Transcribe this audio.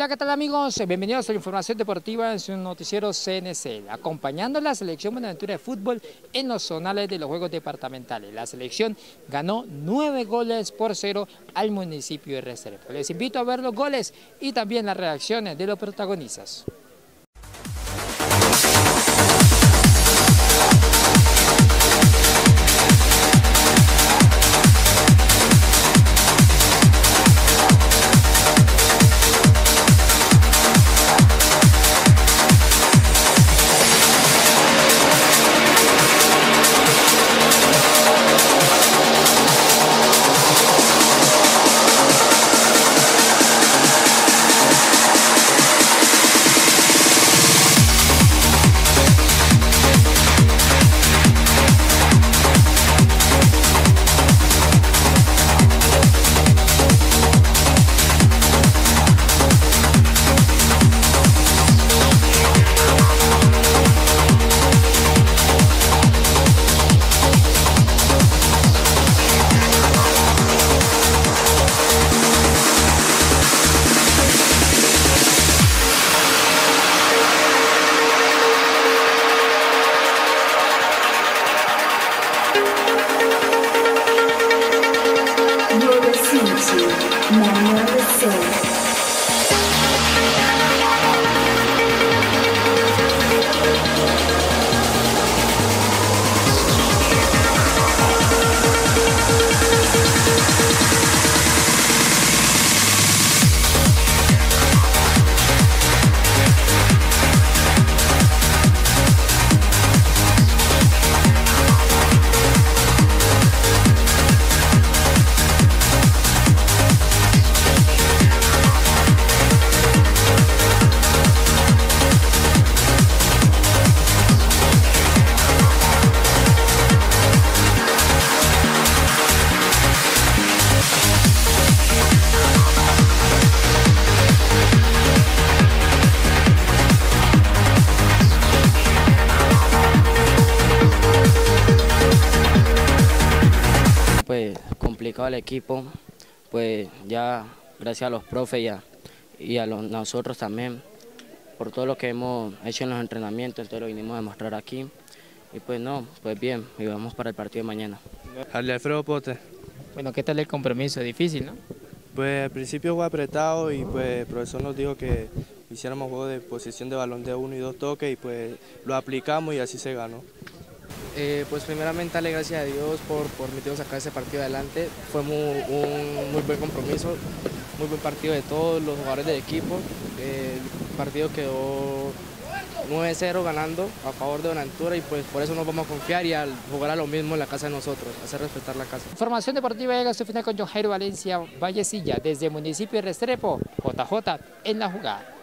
Hola, ¿qué tal amigos? Bienvenidos a la información deportiva en su noticiero CNC, acompañando a la selección Buenaventura de fútbol en los zonales de los Juegos Departamentales. La selección ganó 9-0 al municipio de Restrepo. Les invito a ver los goles y también las reacciones de los protagonistas. Pues complicado el equipo, pues ya gracias a los profes y a nosotros también, por todo lo que hemos hecho en los entrenamientos, entonces lo vinimos a demostrar aquí. Y pues no, pues bien, y vamos para el partido de mañana. Alfredo Pote. Bueno, ¿qué tal el compromiso? Difícil, ¿no? Pues al principio fue apretado y pues el profesor nos dijo que hiciéramos juego de posesión de balón de 1 y 2 toques y pues lo aplicamos y así se ganó. Pues primeramente darle gracias a Dios por permitirnos sacar ese partido adelante. Fue un muy buen compromiso, muy buen partido de todos los jugadores del equipo. El partido quedó 9-0 ganando a favor de Buenaventura y pues por eso nos vamos a confiar y al jugar a lo mismo en la casa de nosotros, hacer respetar la casa. Información deportiva llega a su final con John Jairo Valencia Vallecilla desde el municipio de Restrepo, JJ en la jugada.